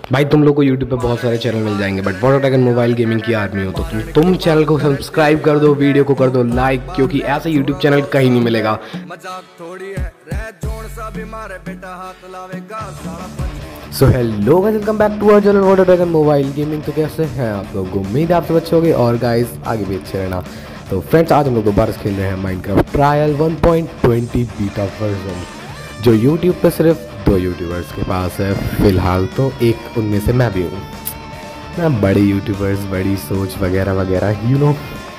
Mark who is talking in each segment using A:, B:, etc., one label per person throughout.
A: भाई तुम लोग को यूट्यूब पे बहुत सारे चैनल मिल जाएंगे, but water dragon mobile gaming की आर्मी हो तो तुम चैनल को सब्सक्राइब कर दो, वीडियो को कर दो लाइक, क्योंकि ऐसा यूट्यूब चैनल कहीं नहीं मिलेगा। So hello guys, welcome back to our channel water dragon mobile gaming. तो कैसे हैं आप लोग? उम्मीद है आप सब अच्छे होंगे और गाइस आगे भी अच्छे रहना। तो फ्रेंड्स, आज हम लोग दोबारा खेल रहे हैं माइनक्राफ्ट ट्रायल 1.20 बीटा वर्जन, जो यूट्यूब पे सिर्फ 2 यूट्यूबर्स के पास है फिलहाल। तो एक उनमें से मैं भी हूँ। मैं बड़े यूट्यूबर्स, बड़ी सोच वगैरह वगैरह यू नो।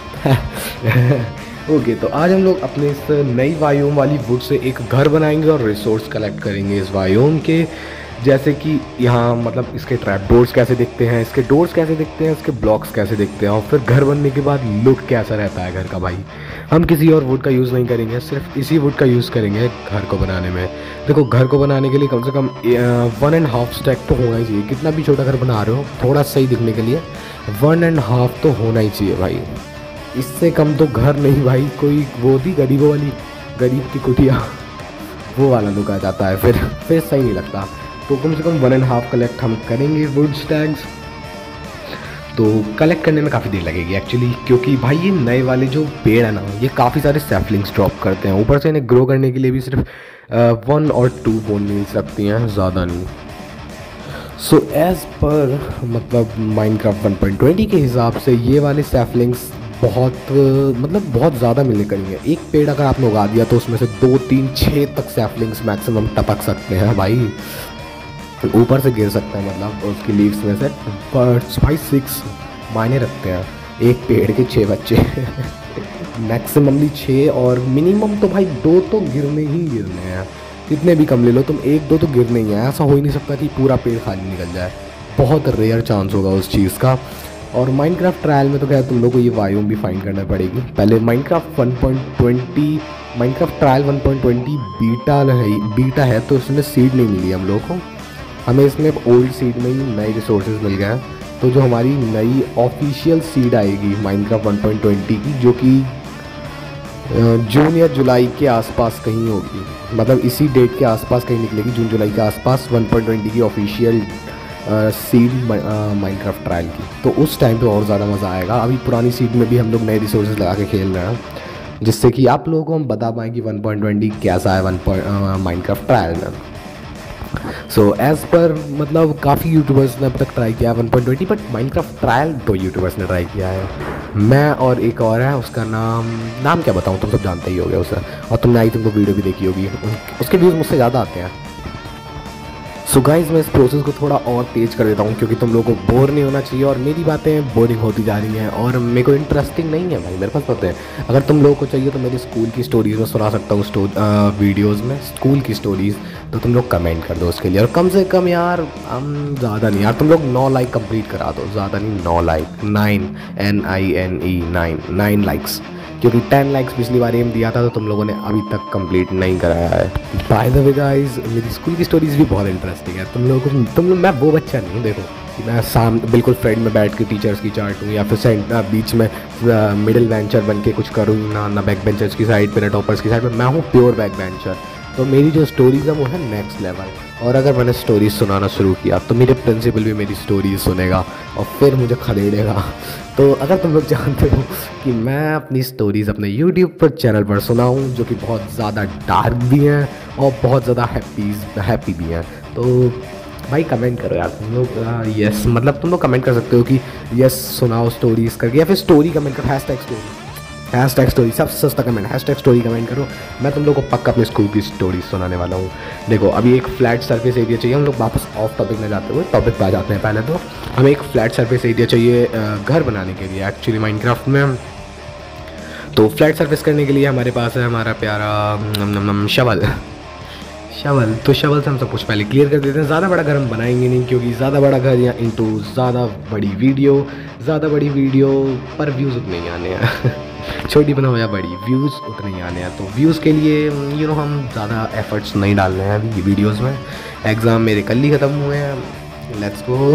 A: ओके, तो आज हम लोग अपने इस नई वायोम वाली वुड से एक घर बनाएंगे और रिसोर्स कलेक्ट करेंगे इस वायोम के। जैसे कि यहाँ मतलब इसके ट्रैप डोर्स कैसे दिखते हैं, इसके डोर्स कैसे दिखते हैं, इसके ब्लॉक्स कैसे दिखते हैं, और फिर घर बनने के बाद लुक कैसा रहता है घर का। भाई हम किसी और वुड का यूज़ नहीं करेंगे, सिर्फ इसी वुड का यूज़ करेंगे घर को बनाने में। देखो, घर को बनाने के लिए कम से कम 1.5 स्टैक तो होना ही चाहिए। कितना भी छोटा घर बना रहे हो, थोड़ा सही दिखने के लिए 1.5 तो होना ही चाहिए भाई। इससे कम तो घर नहीं भाई। कोई वो थी गरीबों वाली, गरीब की कुटिया, वो वाला लुक आ जाता है, फिर सही नहीं लगता। तो कम से कम 1.5 कलेक्ट हम करेंगे वुड स्टैग्स। तो कलेक्ट करने में काफ़ी देर लगेगी एक्चुअली, क्योंकि भाई ये नए वाले जो पेड़ है ना, ये काफ़ी सारे सैपलिंग्स ड्रॉप करते हैं। ऊपर से इन्हें ग्रो करने के लिए भी सिर्फ 1 और 2 बोन मिल सकती हैं, ज़्यादा नहीं। सो एज़ पर मतलब माइनक्राफ्ट 1.20 के हिसाब से ये वाले सैपलिंग्स बहुत ज़्यादा मिलने करेंगे। एक पेड़ अगर आपने उगा दिया तो उसमें से 2, 3, 6 तक सैपलिंग्स मैक्सिमम टपक सकते हैं भाई। ऊपर से गिर सकता है मतलब उसकी लीव्स में से। बर्ड्स भाई 6 मायने रखते हैं। एक पेड़ के 6 बच्चे। मैक्सिममली 6 और मिनिमम तो भाई 2 तो गिरने ही गिरने हैं। कितने भी कम ले लो तुम, 1-2 तो गिरने ही है। ऐसा हो ही नहीं सकता कि पूरा पेड़ खाली निकल जाए, बहुत रेयर चांस होगा उस चीज़ का। और माइनक्राफ्ट ट्रायल में तो क्या तुम लोग को ये वायोम भी फाइंड करना पड़ेगी। पहले माइनक्राफ्ट 1.20 माइनक्राफ्ट ट्रायल 1.20 बीटा है, तो उसमें सीड नहीं मिली हम लोग को। हमें इसमें ओल्ड सीड में ही नए रिसोर्सेज मिल गए हैं। तो जो हमारी नई ऑफिशियल सीड आएगी माइनक्राफ्ट 1.20 की, जो कि जून या जुलाई के आसपास कहीं होगी, मतलब इसी डेट के आसपास कहीं निकलेगी, जून जुलाई के आसपास 1.20 की ऑफिशियल सीड माइनक्राफ्ट ट्रायल की। तो उस टाइम पे और ज़्यादा मज़ा आएगा। अभी पुरानी सीड में भी हम लोग नए रिसोर्सेज लगा के खेल रहे हैं, जिससे कि आप लोगों को हम बता पाएँ कि 1.20 कैसा है माइनक्राफ्ट ट्रायल में। सो एज़ पर मतलब काफ़ी यूट्यूबर्स ने अब तक ट्राई किया 1.20, बट माइनक्राफ्ट ट्रायल 2 यूट्यूबर्स ने ट्राई किया है, मैं और एक और है। उसका नाम क्या बताऊँ, तुम सब जानते ही होगे उसे, और तुमने आई तुमको वीडियो भी देखी होगी। उसके व्यूज़ मुझसे ज़्यादा आते हैं। सो गाइज़, मैं इस प्रोसेस को थोड़ा और तेज़ कर देता हूँ, क्योंकि तुम लोगों को बोर नहीं होना चाहिए, और मेरी बातें बोरिंग होती जा रही हैं और मेरे को इंटरेस्टिंग नहीं है भाई। मेरे पास पता है, अगर तुम लोगों को चाहिए तो मेरी स्कूल की स्टोरीज़ में सुना सकता हूँ वीडियोज़ में स्कूल की स्टोरीज़। तो तुम लोग कमेंट कर दो उसके लिए, और कम से कम यार ज़्यादा नहीं यार, तुम लोग 9 लाइक कंप्लीट करा दो, ज़्यादा नहीं 9 लाइक, 9 लाइक्स, क्योंकि 10 लाइक्स पिछली बार एम दिया था, तो तुम लोगों ने अभी तक कंप्लीट नहीं कराया है। बाय द वे गाइस, मेरी स्कूल की स्टोरीज भी बहुत इंटरेस्टिंग है। मैं वो बच्चा नहीं हूँ देखो कि मैं बिल्कुल फ्रंट में बैठ के टीचर्स की चाटूँ, या फिर बीच में मिडिल बेंचर बन के कुछ करूँ ना बैक बेंचर्स की साइड पे, ना टॉपर्स की साइड पे। मैं हूँ प्योर बैक बेंचर। तो मेरी जो स्टोरीज़ है वो है नेक्स्ट लेवल। और अगर मैंने स्टोरीज सुनाना शुरू किया तो मेरे प्रिंसिपल भी मेरी स्टोरीज सुनेगा और फिर मुझे खदेड़ेगा। तो अगर तुम लोग जानते हो कि मैं अपनी स्टोरीज़ अपने यूट्यूब पर चैनल पर सुनाऊँ, जो कि बहुत ज़्यादा डार्क भी हैं और बहुत ज़्यादा हैप्पी भी हैं, तो भाई कमेंट करो यार तुम लोग। यस मतलब तुम लोग कमेंट कर सकते हो कि यस सुनाओ स्टोरीज़ करके, या फिर स्टोरी कमेंट करो, हैशटैग स्टोरी, सबसे सस्ता कमेंट हैशटैग स्टोरी कमेंट करो। मैं तुम लोग को पक्का अपने स्कूल की स्टोरी सुनाने वाला हूँ। देखो, अभी एक फ्लैट सरफेस एरिया चाहिए। हम लोग वापस ऑफ टॉपिक में जाते हुए टॉपिक पे आ जाते हैं। पहले तो हमें एक फ्लैट सरफेस एरिया चाहिए घर बनाने के लिए एक्चुअली माइनक्राफ्ट में। तो फ्लैट सरफेस करने के लिए हमारे पास है हमारा प्यारा शवल। तो शवल से हम सब कुछ पहले क्लियर कर देते हैं। ज़्यादा बड़ा घर हम बनाएंगे नहीं, क्योंकि ज़्यादा बड़ा घर या इंटू ज़्यादा बड़ी वीडियो पर व्यूज़ उतने ही आने हैं। छोटी बनाओ या बड़ी, व्यूज़ उतने ही आने हैं। तो व्यूज़ के लिए हम ज़्यादा एफर्ट्स नहीं डाल रहे हैं अभी वीडियोज़ में। एग्ज़ाम मेरे कल ही ख़त्म हुए हैं। लेट्स गो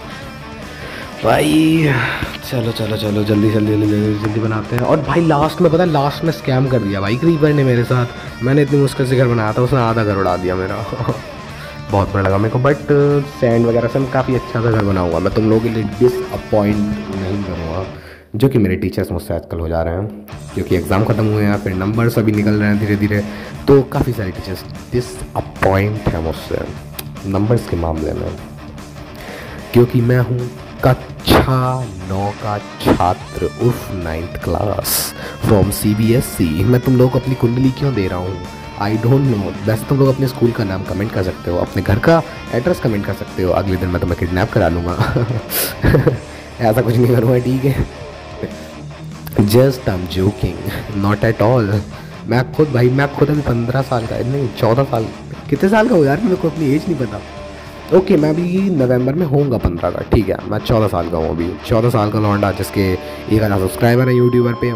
A: भाई, चलो जल्दी बनाते हैं। और भाई लास्ट में स्कैम कर दिया भाई क्रीपर ने मेरे साथ। मैंने इतनी मुश्किल से घर बनाया था, उसने आधा घर उड़ा दिया मेरा। बहुत बुरा लगा मेरे को, बट सैंड वगैरह से मैं काफ़ी अच्छा सा घर बनाऊंगा। मैं तुम लोगों के लिए डिसअपॉइंट नहीं करूँगा, जो कि मेरे टीचर्स मुझसे आजकल हो जा रहे हैं, क्योंकि एग्ज़ाम ख़त्म हुए हैं, फिर नंबर्स अभी निकल रहे हैं धीरे धीरे, तो काफ़ी सारे टीचर्स डिसअपॉइंट हैं मुझसे नंबर्स के मामले में, क्योंकि मैं हूँ कक्षा 9 का छात्र उर्फ 9th क्लास फ्रॉम CBSE। मैं तुम लोगों को अपनी कुंडली क्यों दे रहा हूँ, आई डोंट नो। वैसे तुम लोग अपने स्कूल का नाम कमेंट कर सकते हो, अपने घर का एड्रेस कमेंट कर सकते हो, अगले दिन मैं तुम्हें किडनैप करा लूँगा। ऐसा कुछ नहीं करूँगा, ठीक है? Just I am joking, not at all. मैं खुद अभी 15 साल का नहीं 14 साल, कितने साल का हो यार, मेरे को अपनी एज नहीं पता। ओके मैं अभी नवंबर में होऊंगा 15 का, ठीक है? मैं 14 साल का हूँ अभी, 14 साल का लौंडा जिसके 1000 सब्सक्राइबर है यूट्यूबर पे,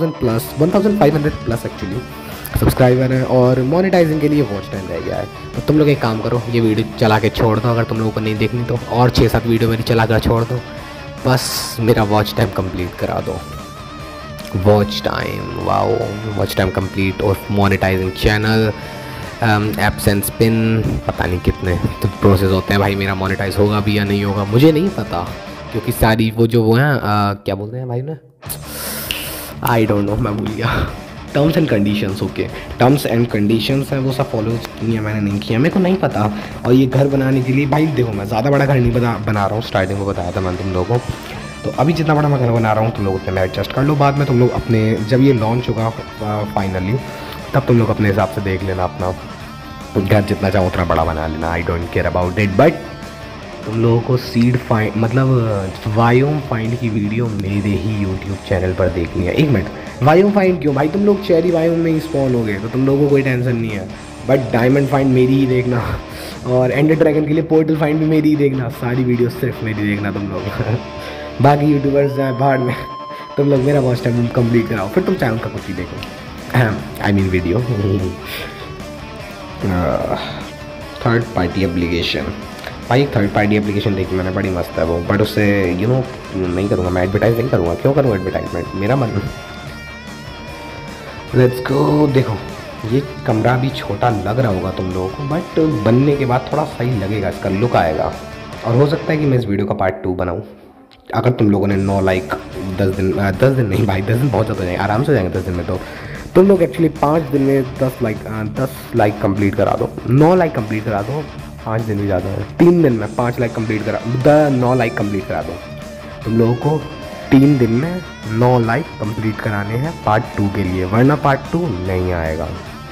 A: 1500 प्लस एक्चुअली सब्सक्राइबर है, और मोनेटाइजिंग के लिए वॉच टाइम रह गया है। तो तुम लोग एक काम करो, ये वीडियो चला के छोड़ दो, अगर तुम लोगों को नहीं देखनी तो, और 6-7 वीडियो मेरी चला कर छोड़ दो, बस मेरा वॉच टाइम कंप्लीट करा दो। Watch time, wow, watch time complete, और monetizing channel, apps and spin, पता नहीं कितने तो प्रोसेस होते हैं भाई। मेरा मोनेटाइज होगा भी या नहीं होगा मुझे नहीं पता, क्योंकि सारी वो हैं क्या बोलते हैं भाई ना, आई डोंट नो, मैं भूल गया। Terms and conditions, okay, terms and conditions हैं, वो सब फॉलो किया मैंने, नहीं किया, मेरे को नहीं पता। और ये घर बनाने के लिए भाई देखो, मैं ज़्यादा बड़ा घर नहीं बना रहा हूँ, स्टार्टिंग में बताया था मैंने तुम लोगों को, तो अभी जितना बड़ा मैं घर बना रहा हूँ तुम लोग उतने में एडजस्ट कर लो। बाद में तुम लोग अपने, जब ये लॉन्च होगा फाइनली, तब तुम लोग अपने हिसाब से देख लेना, अपना घर जितना चाहो उतना बड़ा बना लेना, I don't care about it. But तुम लोगों को सीड फाइंड, मतलब वायोम फाइंड की वीडियो मेरे ही यूट्यूब चैनल पर देखनी है। एक मिनट, वायोम फाइंड क्यों भाई? तुम लोग चेरी वायोम में ही स्पॉन हो गए तो तुम लोगों को कोई टेंशन नहीं है, बट डायमंड फाइंड मेरी ही देखना, और एंडर ड्रैगन के लिए पोर्टल फाइंड भी मेरी ही देखना, सारी वीडियो सिर्फ मेरी देखना तुम लोग। बाकी यूट्यूबर्स जाए बाहर में, तुम लोग मेरा वॉच टाइम कंप्लीट कराओ, फिर तुम चाहे उनका कुछ ही देखो, I mean video. Third party application, भाई थर्ड पार्टी एप्लीकेशन देखी मैंने, बड़ी मस्त है वो, बट उससे नहीं करूँगा मैं, एडवर्टाइज नहीं करूँगा, क्यों करूँ एडवर्टाइजमेंट, मेरा मन। Let's go. देखो ये कमरा भी छोटा लग रहा होगा तुम लोगों को, बट बनने के बाद थोड़ा सही लगेगा, इसका लुक आएगा, और हो सकता है कि मैं इस वीडियो का पार्ट 2 बनाऊँ, अगर तुम लोगों ने 9 लाइक 10 दिन नहीं भाई, 10 दिन बहुत ज़्यादा हो जाएंगे, आराम से हो जाएंगे 10 दिन में। तो तुम लोग एक्चुअली 5 दिन में 10 लाइक कंप्लीट करा दो, 9 लाइक कंप्लीट करा दो, 5 दिन भी ज़्यादा है, 3 दिन में 5 लाइक कंप्लीट करा 9 लाइक कंप्लीट करा दो। तुम लोगों को 3 दिन में 9 लाइक कंप्लीट कराने हैं पार्ट 2 के लिए, वरना पार्ट 2 नहीं आएगा।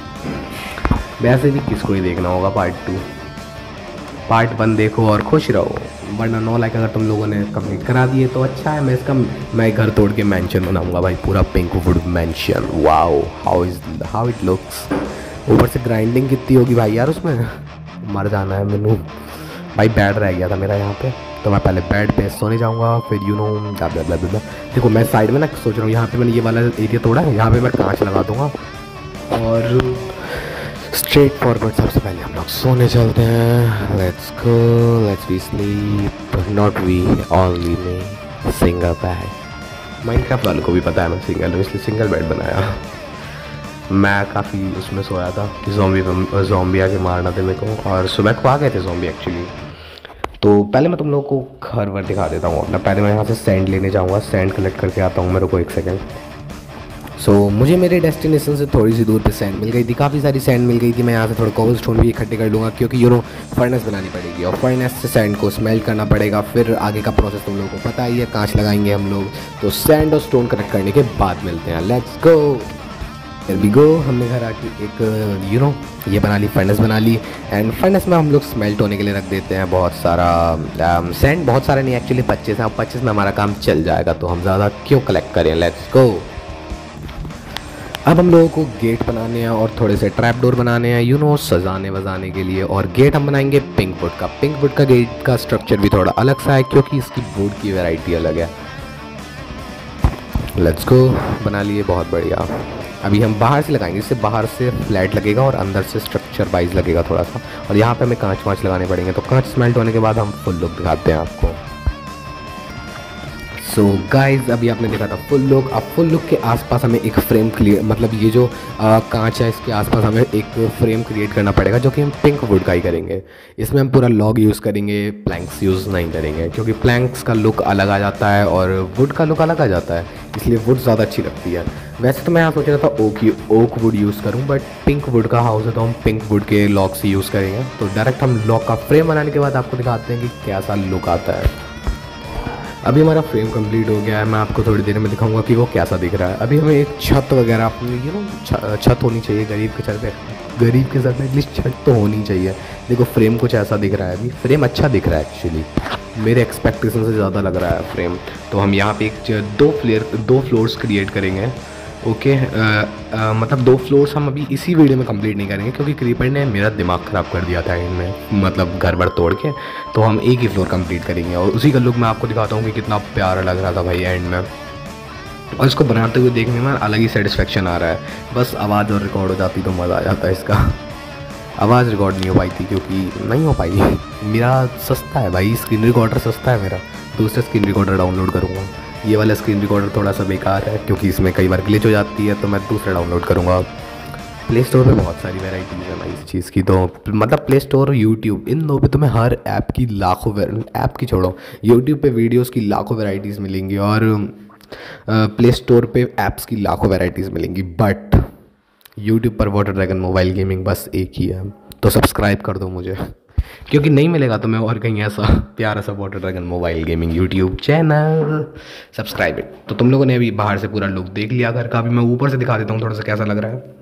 A: वैसे भी किसको ही देखना होगा पार्ट 2, पार्ट 1 देखो और खुश रहो, वरना 9 लाइक अगर तुम लोगों ने कंप्लीट करा दिए तो अच्छा है। मैं घर तोड़ के मैंशन बनाऊंगा भाई, पूरा pink wood mansion, wow, how it looks. ऊपर से ग्राइंडिंग कितनी होगी भाई यार उसमें, मर जाना है मैनू भाई। बेड रह गया था मेरा यहाँ पे, तो मैं पहले बेड पे सोने जाऊँगा, फिर देखो मैं साइड में ना सोच रहा हूँ, यहाँ पे मैंने ये वाला एरिया तोड़ा है, यहाँ पे मैं कांच लगा दूँगा, और स्ट्रेट फॉरवर्ड सबसे पहले हम लोग सोने चलते हैं। Let's go, let's be sleep, not we only me, single bed. Minecraft वालों को भी पता है मैं सिंगल हूँ, इसलिए सिंगल बेड बनाया। मैं काफ़ी उसमें सोया था कि ज़ॉम्बी आके मारना थे मेरे को, और सुबह को आ गए थे ज़ॉम्बी एक्चुअली। तो पहले मैं तुम लोगों को घर वर दिखा देता हूँ अपना। पहले मैं यहाँ से सैंड लेने जाऊँगा, सैंड कलेक्ट करके आता हूँ, मेरे को 1 सेकेंड। सो मुझे मेरे डेस्टिनेशन से थोड़ी सी दूर पे सैंड मिल गई थी, काफ़ी सारी सैंड मिल गई थी। मैं यहाँ से थोड़े कोबल स्टोन भी इकट्ठे कर लूँगा, क्योंकि फर्नेस बनानी पड़ेगी, और फर्नेस से सैंड को स्मेल्ट करना पड़ेगा। फिर आगे का प्रोसेस तुम लोगों को पता ही है, कांच लगाएंगे हम लोग। तो सैंड और स्टोन कलेक्ट करने के बाद मिलते हैं, लेट्स गो। फिर भी गो, हमने घर आके एक ये बना ली, फर्नेस बना ली, एंड फर्नेस में हम लोग स्मेल्ट होने के लिए रख देते हैं बहुत सारा सैंड, बहुत सारा नहीं एक्चुअली 25 है, 25 में हमारा काम चल जाएगा, तो हम ज़्यादा क्यों कलेक्ट करें, लेट्स गो। अब हम लोगों को गेट बनाने हैं और थोड़े से ट्रैप डोर बनाने हैं, सजाने वजाने के लिए। और गेट हम बनाएंगे पिंक वुड का। पिंक वुड का गेट का स्ट्रक्चर भी थोड़ा अलग सा है, क्योंकि इसकी वुड की वैरायटी अलग है। लेट्स गो, बना लिए, बहुत बढ़िया। अभी हम बाहर से लगाएंगे, इससे बाहर से फ्लैट लगेगा और अंदर से स्ट्रक्चर वाइज लगेगा थोड़ा सा। और यहाँ पे हमें कांच वाँच लगाने पड़ेंगे, तो कांच स्मेल्ट होने के बाद हम फुल लुक दिखाते हैं आपको। सो गाइज अभी आपने देखा था फुल लुक। अब फुल लुक के आसपास हमें एक फ्रेम क्लियर, मतलब ये जो कांच है इसके आसपास हमें एक फ्रेम क्रिएट करना पड़ेगा, जो कि हम पिंक वुड का ही करेंगे। इसमें हम पूरा लॉग यूज़ करेंगे, प्लैंक्स यूज़ नहीं करेंगे, क्योंकि प्लैंक्स का लुक अलग आ जाता है और वुड का लुक अलग आ जाता है, इसलिए वुड ज़्यादा अच्छी लगती है। वैसे तो मैं यहाँ सोच रहा था ओक वुड यूज़ करूँ, बट पिंक वुड का हाउस है तो हम पिंक वुड के लॉग्स यूज़ करेंगे। तो डायरेक्ट हम लॉग का फ्रेम बनाने के बाद आपको दिखाते हैं कि कैसा लुक आता है। अभी हमारा फ्रेम कंप्लीट हो गया है, मैं आपको थोड़ी देर में दिखाऊंगा कि वो कैसा दिख रहा है। अभी हमें एक छत वगैरह अपनी छत होनी चाहिए गरीब के सर पे। गरीब के सर पे एटलीस्ट छत तो होनी चाहिए। देखो फ्रेम कुछ ऐसा दिख रहा है, अभी फ्रेम अच्छा दिख रहा है एक्चुअली, मेरे एक्सपेक्टेशन से ज़्यादा लग रहा है फ्रेम। तो हम यहाँ पे एक दो फ्लोर्स क्रिएट करेंगे। ओके, मतलब 2 फ्लोर्स हम अभी इसी वीडियो में कंप्लीट नहीं करेंगे, क्योंकि क्रीपर ने मेरा दिमाग ख़राब कर दिया था इनमें, मतलब घर भर तोड़ के। तो हम एक ही फ्लोर कंप्लीट करेंगे और उसी का लुक मैं आपको दिखाता हूँ कि कितना प्यारा लग रहा था भाई एंड में। और इसको बनाते हुए देखने में अलग ही सेटिस्फेक्शन आ रहा है। बस आवाज़ और रिकॉर्ड हो जाती तो मज़ा आ जाता है इसका। आवाज़ रिकॉर्ड नहीं हो पाई थी क्योंकि नहीं हो पाई, मेरा सस्ता है भाई, स्क्रीन रिकॉर्डर सस्ता है मेरा। दूसरा स्क्रीन रिकॉर्डर डाउनलोड करूँगा। ये वाला स्क्रीन रिकॉर्डर थोड़ा सा बेकार है क्योंकि इसमें कई बार ग्लिच हो जाती है, तो मैं दूसरा डाउनलोड करूँगा। प्ले स्टोर पे बहुत सारी वैरायटीज़ है भाई इस चीज़ की, तो मतलब प्ले स्टोर और यूट्यूब, इन दो पे तुम्हें हर ऐप की लाखों ऐप की छोड़ो, यूट्यूब पे वीडियोस की लाखों वैरायटीज़ मिलेंगी और प्ले स्टोर पे ऐप्स की लाखों वैरायटीज़ मिलेंगी। बट यूट्यूब पर वाटर ड्रैगन मोबाइल गेमिंग बस एक ही है, तो सब्सक्राइब कर दो मुझे, क्योंकि नहीं मिलेगा तो मैं और कहीं ऐसा प्यारा सा water dragon mobile gaming YouTube channel. Subscribe it. तो तुम लोगों ने अभी बाहर से पूरा लुक देख लिया घर का, अभी मैं ऊपर से दिखा देता हूँ थोड़ा सा कैसा लग रहा है।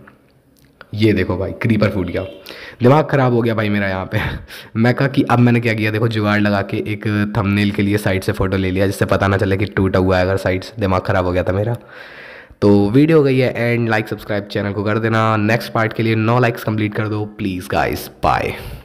A: ये देखो भाई, क्रीपर फूट गया, दिमाग ख़राब हो गया भाई मेरा यहाँ पे। मैं कहा कि अब मैंने क्या किया, देखो जुगाड़ लगा के एक थंबनेल के लिए साइड से फ़ोटो ले लिया, जिससे पता ना चले कि टूटा हुआ है अगर साइड से। दिमाग ख़राब हो गया था मेरा। तो वीडियो हो गई है एंड, लाइक सब्सक्राइब चैनल को कर देना। नेक्स्ट पार्ट के लिए 9 लाइक्स कंप्लीट कर दो प्लीज़ गाइस। बाय।